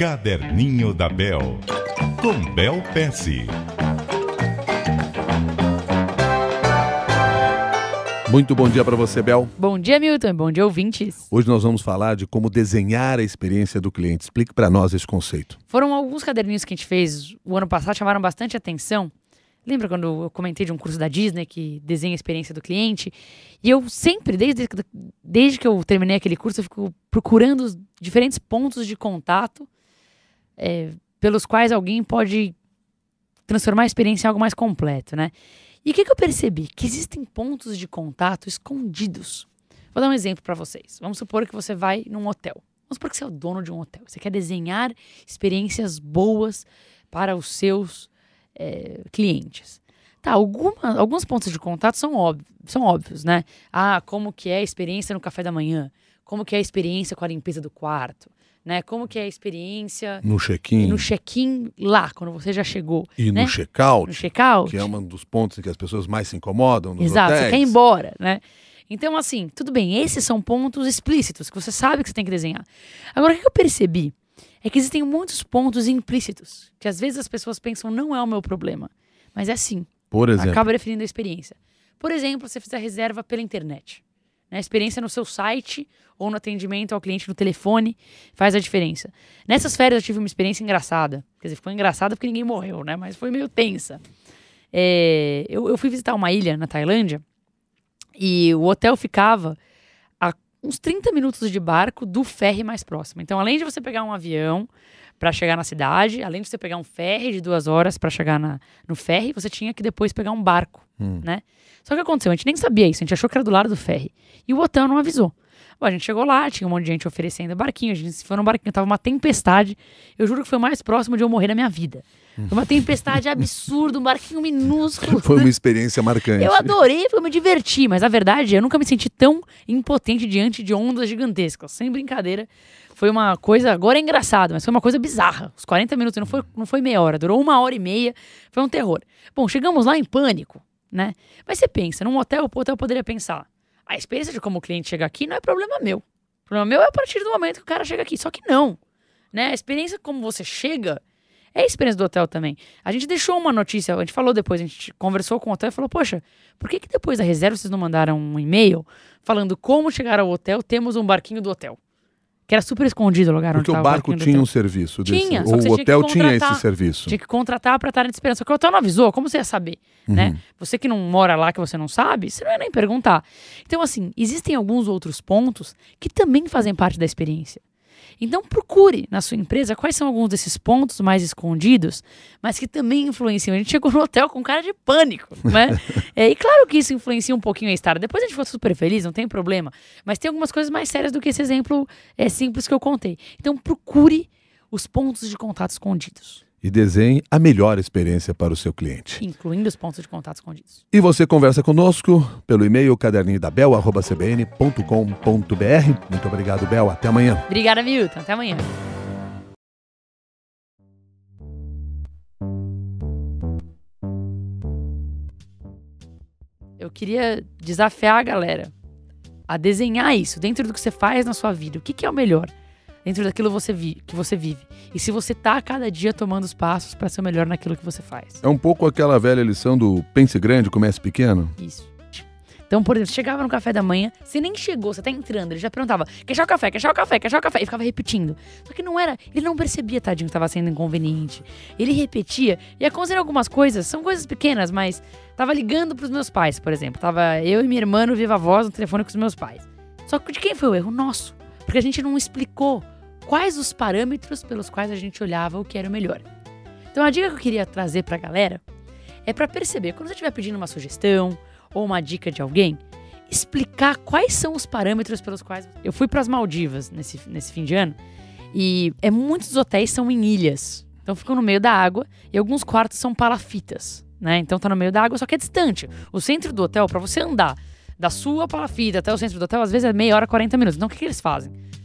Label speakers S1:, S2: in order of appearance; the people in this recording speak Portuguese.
S1: Caderninho da Bel, com Bel Pesce.
S2: Muito bom dia para você, Bel.
S3: Bom dia, Milton. Bom dia, ouvintes.
S2: Hoje nós vamos falar de como desenhar a experiência do cliente. Explique para nós esse conceito.
S3: Foram alguns caderninhos que a gente fez o ano passado, chamaram bastante atenção. Lembra quando eu comentei de um curso da Disney que desenha a experiência do cliente? E eu sempre, desde que eu terminei aquele curso, eu fico procurando os diferentes pontos de contato pelos quais alguém pode transformar a experiência em algo mais completo, né? E o que eu percebi? Que existem pontos de contato escondidos. Vou dar um exemplo para vocês. Vamos supor que você vai num hotel. Vamos supor que você é o dono de um hotel. Você quer desenhar experiências boas para os seus clientes. Tá, alguns pontos de contato são óbvios, né? Como que é a experiência no café da manhã? Como que é a experiência com a limpeza do quarto? Né? Como que é a experiência
S2: no check-in.
S3: No check-in lá, quando você já chegou.
S2: E
S3: né?
S2: no check-out.
S3: No check-out.
S2: Que é um dos pontos em que as pessoas mais se incomodam nos
S3: Exato,
S2: hotéis.
S3: você quer ir embora, né? Então, assim, tudo bem, esses são pontos explícitos, que você sabe que você tem que desenhar. Agora, o que eu percebi é que existem muitos pontos implícitos, que às vezes as pessoas pensam, não é o meu problema, mas é sim.
S2: Por exemplo?
S3: Acaba definindo a experiência. Por exemplo, você fizer reserva pela internet. A experiência no seu site ou no atendimento ao cliente no telefone faz a diferença. Nessas férias eu tive uma experiência engraçada. Quer dizer, ficou engraçada porque ninguém morreu, né? Mas foi meio tensa. Eu fui visitar uma ilha na Tailândia e o hotel ficava a uns 30 minutos de barco do ferry mais próximo. Então, além de você pegar um avião para chegar na cidade, além de você pegar um ferry de 2 horas para chegar no ferry, você tinha que depois pegar um barco, né? Só que aconteceu, a gente nem sabia isso, a gente achou que era do lado do ferry. E o hotel não avisou. Bom, a gente chegou lá, tinha um monte de gente oferecendo barquinho, a gente foi num barquinho, tava uma tempestade. Eu juro que foi o mais próximo de eu morrer na minha vida. Foi uma tempestade absurda, um barquinho minúsculo.
S2: Foi uma experiência marcante.
S3: Eu adorei, eu me diverti, mas a verdade, eu nunca me senti tão impotente diante de ondas gigantescas. Sem brincadeira, foi uma coisa, agora é engraçado, mas foi uma coisa bizarra. Os 40 minutos, não foi meia hora, durou 1h30, foi um terror. Bom, chegamos lá em pânico, né? Mas você pensa, num hotel, o hotel poderia pensar, a experiência de como o cliente chega aqui não é problema meu. O problema meu é a partir do momento que o cara chega aqui. Só que não, né? A experiência como você chega é a experiência do hotel também. A gente deixou uma notícia, a gente falou depois, a gente conversou com o hotel e falou, poxa, por que depois da reserva vocês não mandaram um e-mail falando como chegar ao hotel, temos um barquinho do hotel? Que era super escondido o lugar onde
S2: estava o barco. Porque o barco tinha um serviço desse.
S3: Tinha,
S2: ou o hotel tinha esse serviço.
S3: Tinha que contratar para estar esperando. Só que o hotel não avisou, como você ia saber? Né? Você que não mora lá, que você não sabe, você não ia nem perguntar. Então, assim, existem alguns outros pontos que também fazem parte da experiência. Então, procure na sua empresa quais são alguns desses pontos mais escondidos, mas que também influenciam. A gente chegou no hotel com cara de pânico, né? E claro que isso influencia um pouquinho a estar. Depois a gente ficou super feliz, não tem problema. Mas tem algumas coisas mais sérias do que esse exemplo simples que eu contei. Então, procure os pontos de contato escondidos.
S2: E desenhe a melhor experiência para o seu cliente.
S3: Incluindo os pontos de contato escondidos.
S2: E você conversa conosco pelo e-mail caderninhodabel@cbn.com.br. Muito obrigado, Bel. Até amanhã.
S3: Obrigada, Milton. Até amanhã. Eu queria desafiar a galera a desenhar isso dentro do que você faz na sua vida. O que é o melhor? Dentro daquilo que você vive. E se você tá a cada dia tomando os passos para ser o melhor naquilo que você faz.
S2: É um pouco aquela velha lição do pense grande, comece pequeno.
S3: Isso. Então, por exemplo, você chegava no café da manhã, você nem chegou, você tá entrando, ele já perguntava, quer chá o café, quer chá o café, quer chá o café, e ficava repetindo. Só que não era, ele não percebia, tadinho, que tava sendo inconveniente. Ele repetia, e aconteceram algumas coisas, são coisas pequenas, mas tava ligando pros meus pais, por exemplo. Tava eu e minha irmã no Viva Voz, no telefone com os meus pais. Só que de quem foi o erro? Nosso. Porque a gente não explicou quais os parâmetros pelos quais a gente olhava o que era o melhor. Então a dica que eu queria trazer pra galera é pra perceber, quando você estiver pedindo uma sugestão ou uma dica de alguém, explicar quais são os parâmetros pelos quais... Eu fui pras Maldivas nesse fim de ano e muitos hotéis são em ilhas. Então ficam no meio da água e alguns quartos são palafitas, né? Então tá no meio da água, só que é distante. O centro do hotel, pra você andar da sua palafita até o centro do hotel, às vezes é meia hora, 40 minutos. Então o que eles fazem?